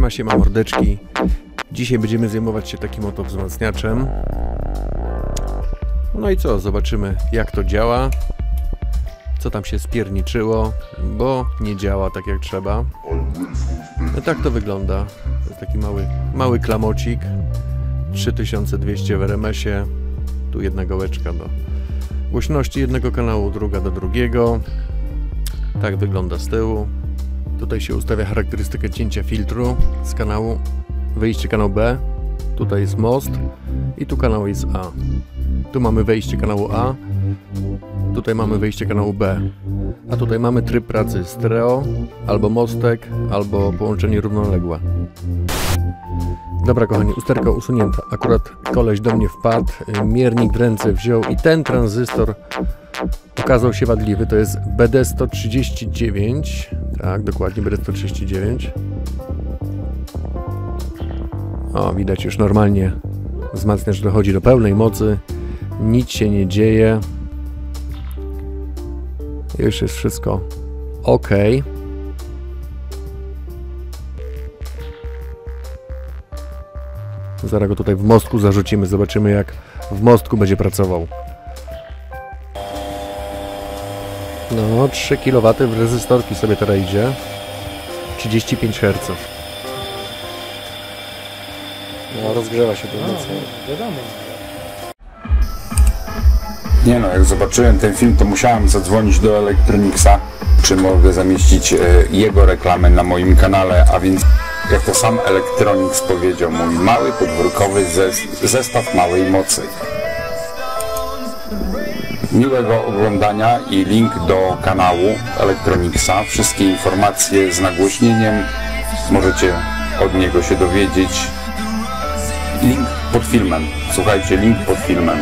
Siema mordeczki. Dzisiaj będziemy zajmować się takim oto wzmacniaczem. No i co? Zobaczymy, jak to działa. Co tam się spierniczyło, bo nie działa tak jak trzeba. No tak to wygląda. To jest taki mały klamocik. 3200 w RMS-ie. Tu jedna gałeczka do głośności jednego kanału, druga do drugiego. Tak wygląda z tyłu. Tutaj się ustawia charakterystykę cięcia filtru z kanału. Wyjście kanał B. Tutaj jest most. I tu kanał jest A. Tu mamy wejście kanału A. Tutaj mamy wejście kanału B. A tutaj mamy tryb pracy stereo, albo mostek, albo połączenie równoległe. Dobra kochani, usterka usunięta. Akurat koleś do mnie wpadł, miernik w ręce wziął i ten tranzystor okazał się wadliwy. To jest BD139. Tak, dokładnie BD139. O, widać już normalnie wzmacniacz dochodzi do pełnej mocy. Nic się nie dzieje. Już jest wszystko ok. Zaraz go tutaj w mostku zarzucimy. Zobaczymy, jak w mostku będzie pracował. No, 3 kW w rezystorki sobie teraz idzie. 35 Hz. No, rozgrzewa się to mocno. Wiadomo. Nie no, jak zobaczyłem ten film, to musiałem zadzwonić do Electronicsa, czy mogę zamieścić jego reklamę na moim kanale, a więc jak to sam Electronics powiedział, mój mały podwórkowy zestaw małej mocy. Miłego oglądania i link do kanału Electronicsa, wszystkie informacje z nagłośnieniem możecie od niego się dowiedzieć. Link pod filmem, słuchajcie, link pod filmem.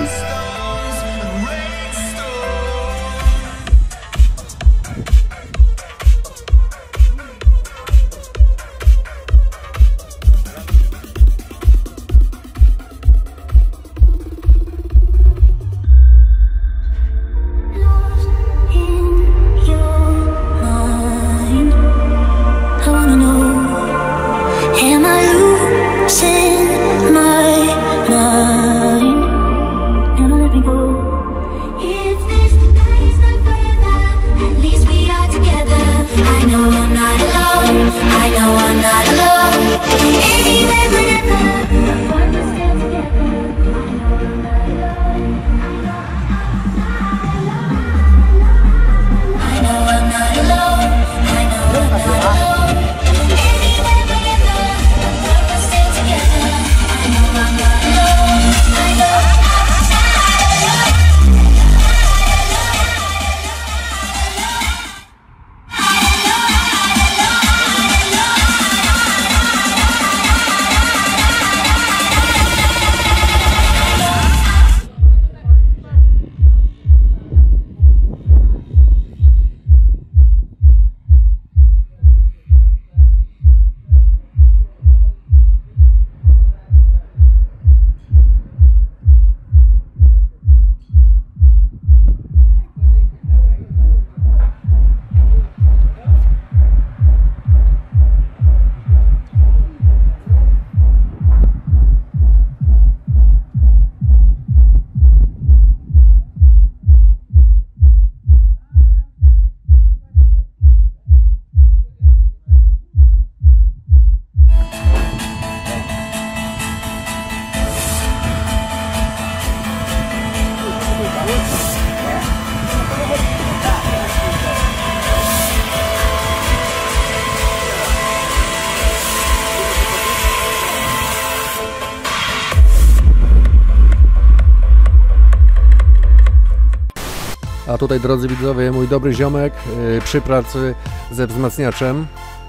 A tutaj, drodzy widzowie, mój dobry ziomek przy pracy ze wzmacniaczem.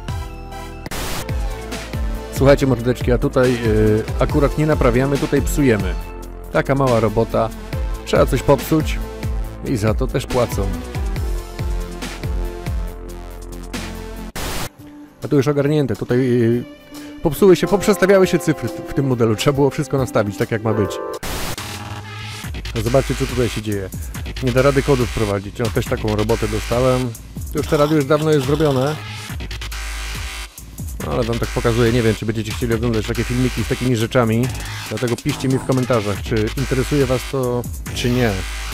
Słuchajcie mordeczki, a tutaj akurat nie naprawiamy, tutaj psujemy. Taka mała robota. Trzeba coś popsuć i za to też płacą. A tu już ogarnięte. Tutaj popsuły się, poprzestawiały się cyfry w tym modelu. Trzeba było wszystko nastawić tak jak ma być. No zobaczcie, co tutaj się dzieje. Nie da rady kodu wprowadzić. No, też taką robotę dostałem. To już te radio już dawno jest zrobione. Ale wam tak pokazuję, nie wiem, czy będziecie chcieli oglądać takie filmiki z takimi rzeczami. Dlatego piszcie mi w komentarzach, czy interesuje was to, czy nie.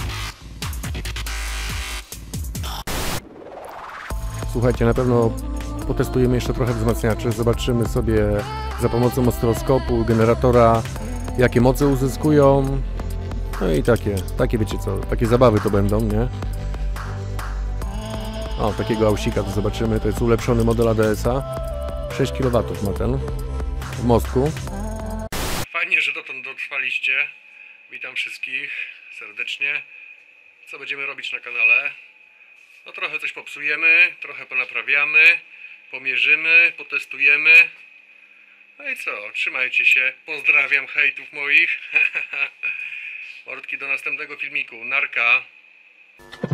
Słuchajcie, na pewno potestujemy jeszcze trochę wzmacniaczy. Zobaczymy sobie za pomocą oscyloskopu, generatora, jakie moce uzyskują. No i takie wiecie co, takie zabawy to będą, nie? O, takiego ausika to zobaczymy. To jest ulepszony model ADS-a. 6 kW ma ten w mostku. Fajnie, że dotąd dotrwaliście. Witam wszystkich serdecznie. Co będziemy robić na kanale? No trochę coś popsujemy, trochę ponaprawiamy, pomierzymy, potestujemy. No i co? Trzymajcie się. Pozdrawiam hejtów moich. Mordki, do następnego filmiku. Narka.